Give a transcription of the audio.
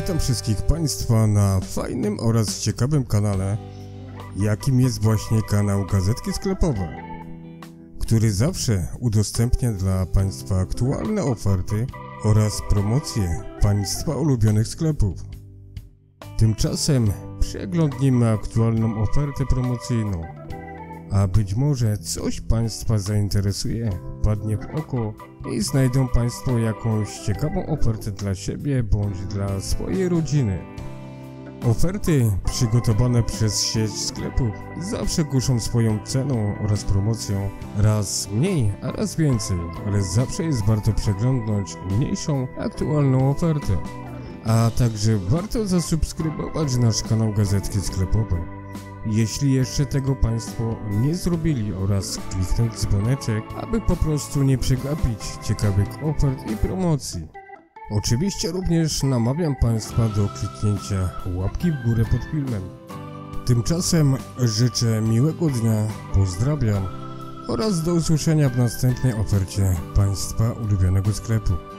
Witam wszystkich Państwa na fajnym oraz ciekawym kanale, jakim jest właśnie kanał Gazetki Sklepowe, który zawsze udostępnia dla Państwa aktualne oferty oraz promocje Państwa ulubionych sklepów. Tymczasem przeglądnijmy aktualną ofertę promocyjną, a być może coś Państwa zainteresuje, padnie w oko i znajdą Państwo jakąś ciekawą ofertę dla siebie bądź dla swojej rodziny. Oferty przygotowane przez sieć sklepów zawsze kuszą swoją ceną oraz promocją, raz mniej, a raz więcej, ale zawsze jest warto przeglądnąć mniejszą, aktualną ofertę. A także warto zasubskrybować nasz kanał Gazetki Sklepowe, jeśli jeszcze tego Państwo nie zrobili, oraz kliknąć dzwoneczek, aby po prostu nie przegapić ciekawych ofert i promocji. Oczywiście również namawiam Państwa do kliknięcia łapki w górę pod filmem. Tymczasem życzę miłego dnia, pozdrawiam oraz do usłyszenia w następnej ofercie Państwa ulubionego sklepu.